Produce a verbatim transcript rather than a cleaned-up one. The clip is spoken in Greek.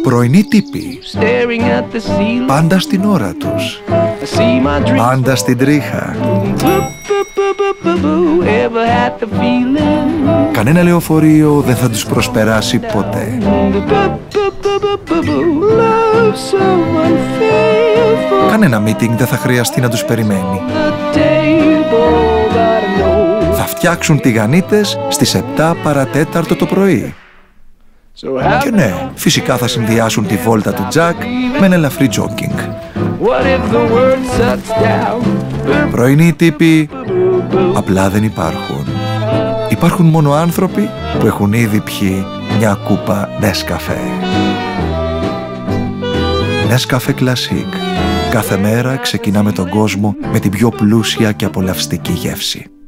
Πρωινοί τύποι. Πάντα στην ώρα τους. Πάντα στην τρίχα. Κανένα λεωφορείο δεν θα τους προσπεράσει ποτέ. Κανένα meeting δεν θα χρειαστεί να τους περιμένει. Θα φτιάξουν τηγανίτες στις επτά παρατέταρτο το πρωί. Και ναι, φυσικά θα συνδυάσουν τη βόλτα του Τζακ με ένα ελαφρύ τζόκινγκ. Πρωινοί τύποι απλά δεν υπάρχουν. Υπάρχουν μόνο άνθρωποι που έχουν ήδη πιει μια κούπα Νέσκαφε. Νέσκαφε Classic. Κάθε μέρα ξεκινάμε τον κόσμο με την πιο πλούσια και απολαυστική γεύση.